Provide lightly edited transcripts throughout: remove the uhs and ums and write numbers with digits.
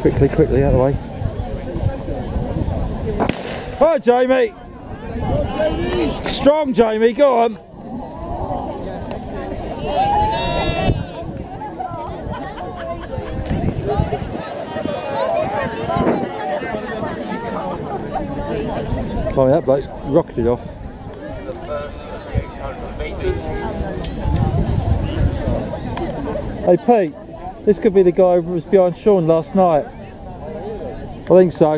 Quickly, out of the way. Oh, Jamie! Strong, Jamie, go on! Oh, that bloke's rocketed off. Hey Pete, this could be the guy who was behind Sean last night. I think so.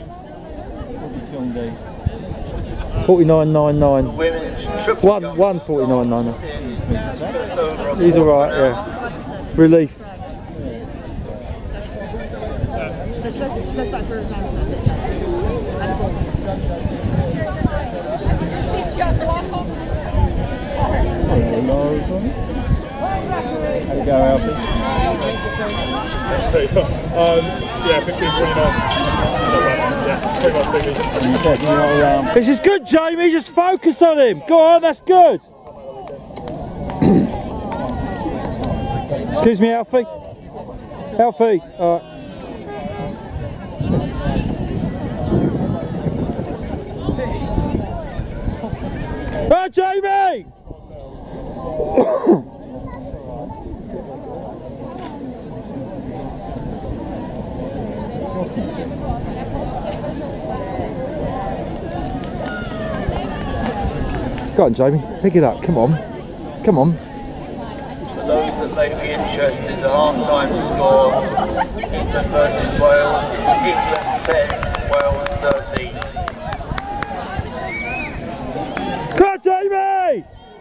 49.99. 149.99. He's alright, yeah. Relief. How you go, Alfie? Yeah, 15.29. This is good, Jamie. Just focus on him. Go on, that's good. Excuse me, Alfie. Alfie. All right. Oh, Jamie! Go on, Jamie, pick it up, come on. Come on. For those that may be interested, the half-time score, England versus Wales, England 10, Wales 13. Come on, Jamie!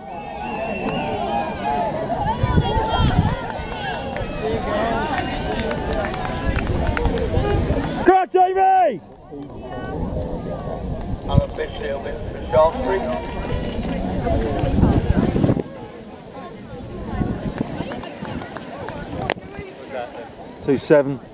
Come on, Jamie! Unofficially a win for Shaftesbury. 2-7.